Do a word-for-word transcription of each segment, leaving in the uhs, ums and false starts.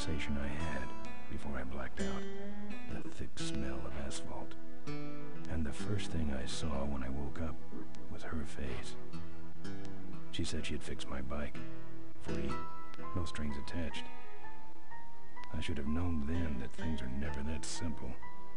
sensation I had before I blacked out. The thick smell of asphalt. And the first thing I saw when I woke up was her face. She said she'd fix my bike. Free. No strings attached. I should have known then that things are never that simple.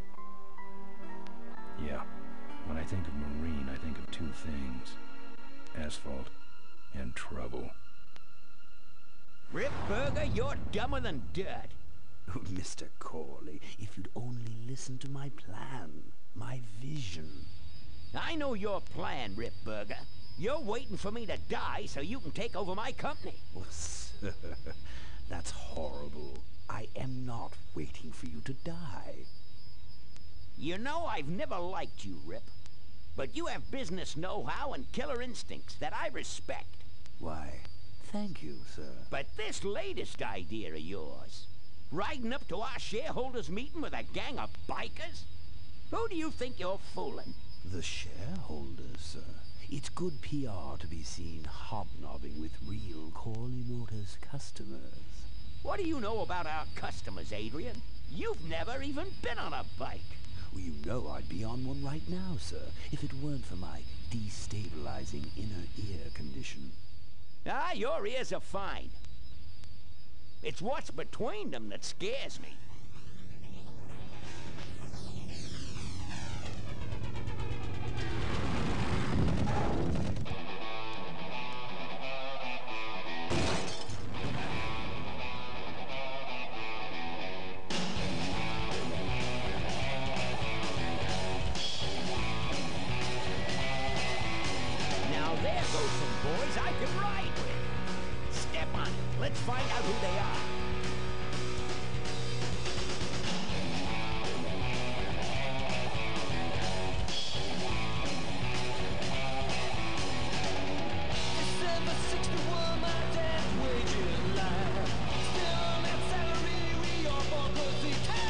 Yeah, when I think of Marine, I think of two things. Asphalt and trouble. Rip Burger, you're dumber than dirt. Oh, Mister Corley, if you'd only listen to my plan, my vision. I know your plan, Rip Burger. You're waiting for me to die so you can take over my company. Oh, sir, that's horrible. I am not waiting for you to die. You know I've never liked you, Rip. But you have business know-how and killer instincts that I respect. Why, thank you, sir. But this latest idea of yours, riding up to our shareholders' meeting with a gang of bikers? Who do you think you're fooling? The shareholders, sir. It's good P R to be seen hobnobbing with real Corley Motors customers. What do you know about our customers, Adrian? You've never even been on a bike. Well, you know I'd be on one right now, sir, if it weren't for my destabilizing inner ear condition. Ah, your ears are fine. It's what's between them that scares me. Boys I can ride with. Step on it. Let's find out who they are. December sixty-one, my dad's wages lie. Still on that salary, we are for pussy time.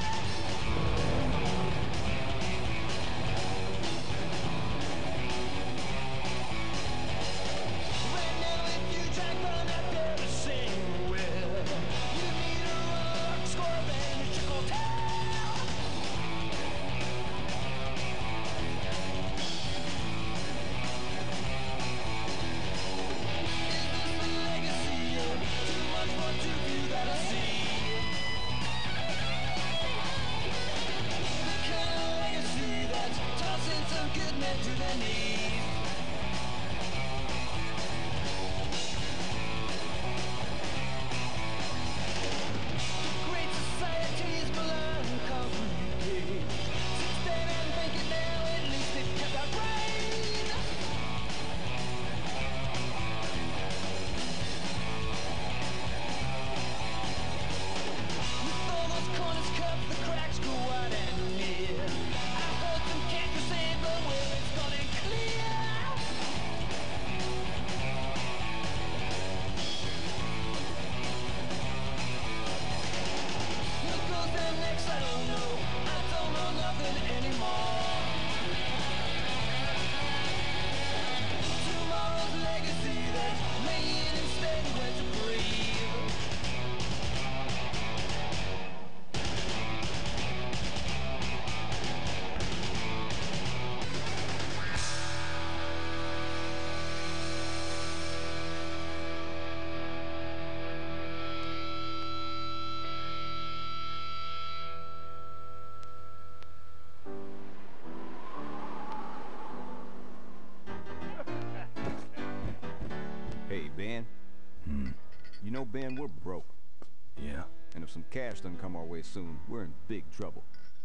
You know, Ben, we're broke. Yeah? And if some cash doesn't come our way soon, we're in big trouble.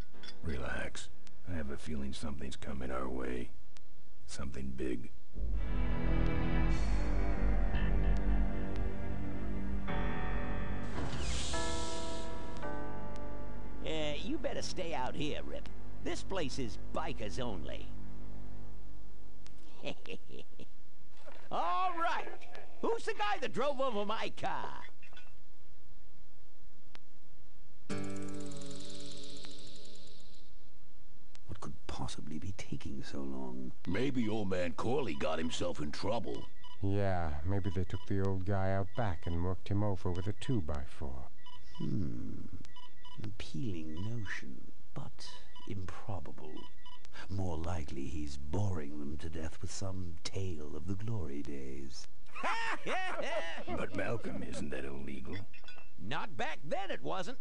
Relax. I have a feeling something's coming our way. Something big. Uh, you better stay out here, Rip. This place is bikers only. All right. Who's the guy that drove over my car? What could possibly be taking so long? Maybe old man Corley got himself in trouble. Yeah, maybe they took the old guy out back and worked him over with a two by four. Hmm. An appealing notion, but improbable. More likely he's boring them to death with some tale of the glory days. But Malcolm, isn't that illegal? Not back then, it wasn't.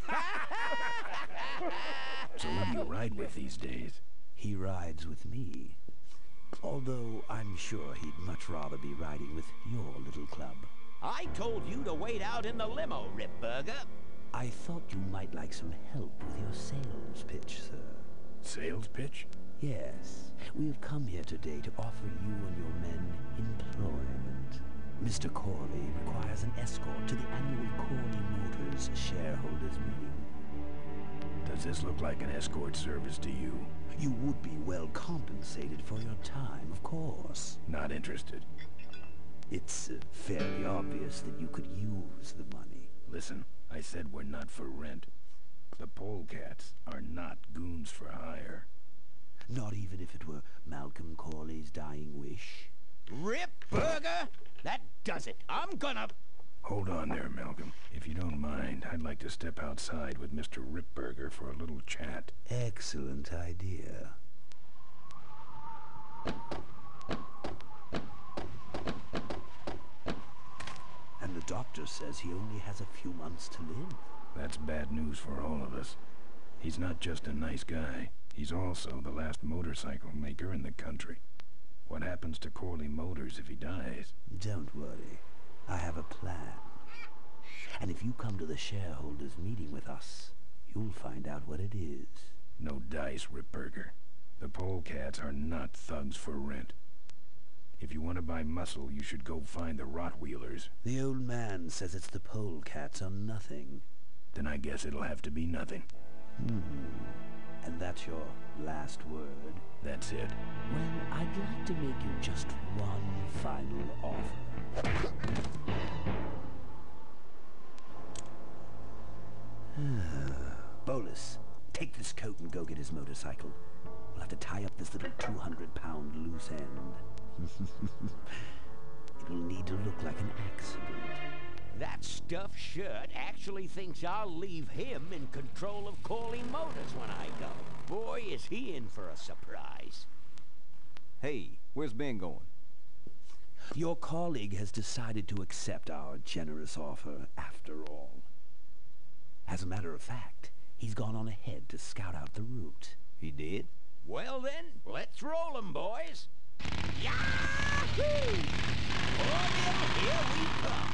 So who do you ride with these days? He rides with me. Although I'm sure he'd much rather be riding with your little club. I told you to wait out in the limo, Ripburger. I thought you might like some help with your sales pitch, sir. Sales pitch? Yes, we have come here today to offer you and your men employment. Mister Corley requires an escort to the annual Corley Motors shareholders meeting. Does this look like an escort service to you? You would be well compensated for your time, of course. Not interested. It's uh, fairly obvious that you could use the money. Listen, I said we're not for rent. The polecats are not goons for hire. Not even if it were Malcolm Corley's dying wish? Ripburger? That does it. I'm gonna... Hold on there, Malcolm. If you don't mind, I'd like to step outside with Mister Ripburger for a little chat. Excellent idea. And the doctor says he only has a few months to live. That's bad news for all of us. He's not just a nice guy. He's also the last motorcycle maker in the country. What happens to Corley Motors if he dies? Don't worry. I have a plan. And if you come to the shareholders meeting with us, you'll find out what it is. No dice, Ripburger. The polecats are not thugs for rent. If you want to buy muscle, you should go find the Rottweilers. The old man says it's the polecats or nothing. Then I guess it'll have to be nothing. Hmm. And that's your last word? That's it. Well, I'd like to make you just one final offer. Bolus, take this coat and go get his motorcycle. We'll have to tie up this little two hundred pound loose end. It'll need to look like an accident. That stuffed shirt actually thinks I'll leave him in control of Corley Motors when I go. Boy, is he in for a surprise. Hey, where's Ben going? Your colleague has decided to accept our generous offer after all. As a matter of fact, he's gone on ahead to scout out the route. He did? Well then, let's roll 'em, boys. Yahoo! Orville, here we come.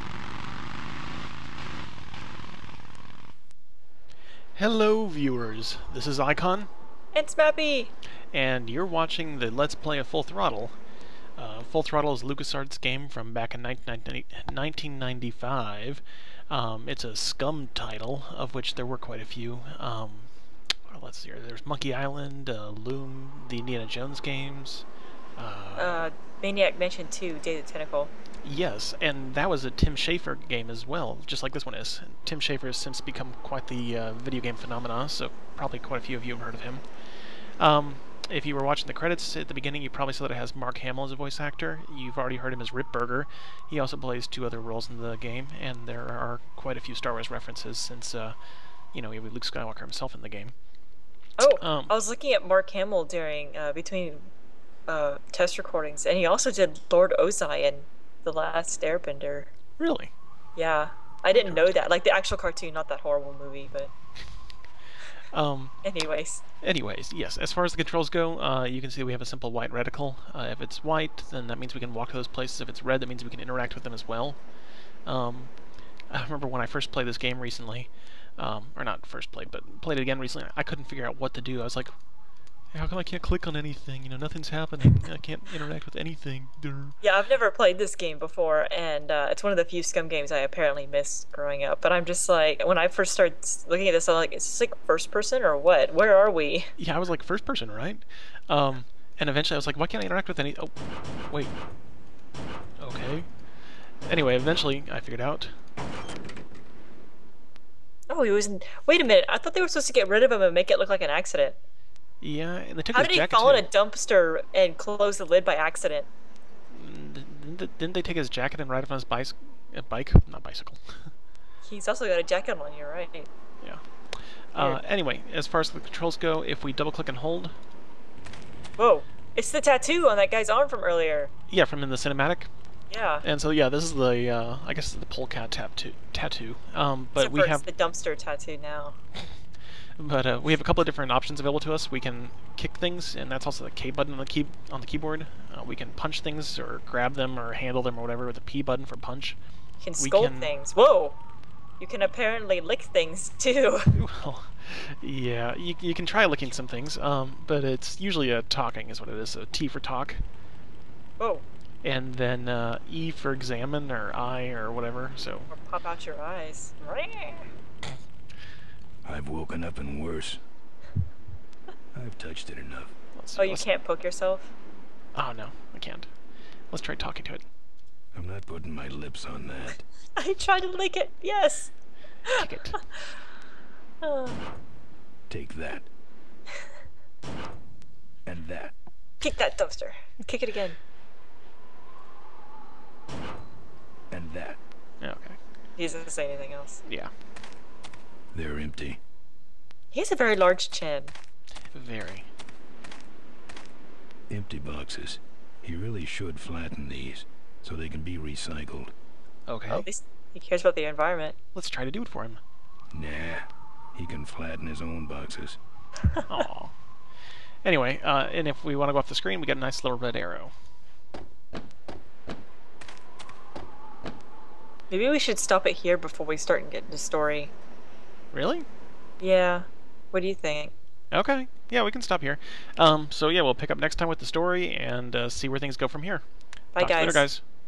Hello viewers, this is Aichon, It's Mappy! and you're watching the Let's Play of Full Throttle. Uh, Full Throttle is a LucasArts game from back in nineteen ninety-five. Um, it's a scum title, of which there were quite a few. Um, well, let's see here, there's Monkey Island, uh, Loom, the Indiana Jones games. Uh, Uh, Maniac Mansion two, Day of the Tentacle. Yes, and that was a Tim Schafer game as well, just like this one is. Tim Schafer has since become quite the uh, video game phenomenon, so probably quite a few of you have heard of him. Um, if you were watching the credits at the beginning, you probably saw that it has Mark Hamill as a voice actor. You've already heard him as Ripburger. He also plays two other roles in the game, and there are quite a few Star Wars references since, uh, you know, we have Luke Skywalker himself in the game. Oh, Um, I was looking at Mark Hamill during, uh, between uh, test recordings, and he also did Lord Ozai in The Last Airbender. Really? Yeah, I didn't know that. Like the actual cartoon, not that horrible movie, but Um, anyways. anyways, yes, as far as the controls go, uh, you can see we have a simple white reticle. Uh, if it's white, then that means we can walk to those places. If it's red, that means we can interact with them as well. Um, I remember when I first played this game recently, um, or not first played, but played it again recently, I couldn't figure out what to do. I was like, how come I can't click on anything? You know, nothing's happening. I can't interact with anything. Durr. Yeah, I've never played this game before, and uh, it's one of the few Scum games I apparently missed growing up. But I'm just like, when I first started looking at this, I'm like, is this like first person or what? Where are we? Yeah, I was like first person, right? Um, and eventually I was like, why can't I interact with any... Oh, wait. Okay. Anyway, eventually I figured out. Oh, he was in... Wait a minute, I thought they were supposed to get rid of him and make it look like an accident. Yeah, and they took How his did he jacket fall in too. a dumpster and close the lid by accident? Didn't they, didn't they take his jacket and ride it on his bice, uh, bike? Not bicycle. He's also got a jacket on, you're right. Yeah. Uh, anyway, as far as the controls go, if we double click and hold. Whoa! It's the tattoo on that guy's arm from earlier. Yeah, from in the cinematic. Yeah. And so yeah, this is the uh, I guess it's the polecat tattoo. Tattoo. Um, but Except we for have it's the dumpster tattoo now. But uh, we have a couple of different options available to us. We can kick things, and that's also the K button on the key on the keyboard. Uh, we can punch things, or grab them, or handle them, or whatever, with the P button for punch. You can We scold can- things. Whoa! You can apparently lick things too. Well, yeah, you, you can try licking some things, um, but it's usually a talking is what it is. So T for talk, Whoa! and then uh, E for examine, or I, or whatever. So Or pop out your eyes. I've woken up in worse. I've touched it enough. let's, Oh, you let's- can't poke yourself? Oh no, I can't. Let's try talking to it. I'm not putting my lips on that. I tried to lick it. Yes. Kick it. Oh. Take that. And that. Kick that dumpster. Kick it again. And that. Yeah, okay. He doesn't say anything else. Yeah. They're empty. He has a very large chin. Very. Empty boxes. He really should flatten these, so they can be recycled. Okay. Well, at least he cares about the environment. Let's try to do it for him. Nah. He can flatten his own boxes. Aw. Anyway, uh, and if we want to go off the screen, we got a nice little red arrow. Maybe we should stop it here before we start and get into story. Really? Yeah. What do you think? Okay. Yeah, we can stop here. Um, so yeah, we'll pick up next time with the story and uh, see where things go from here. Bye, Talk to you guys. later, guys.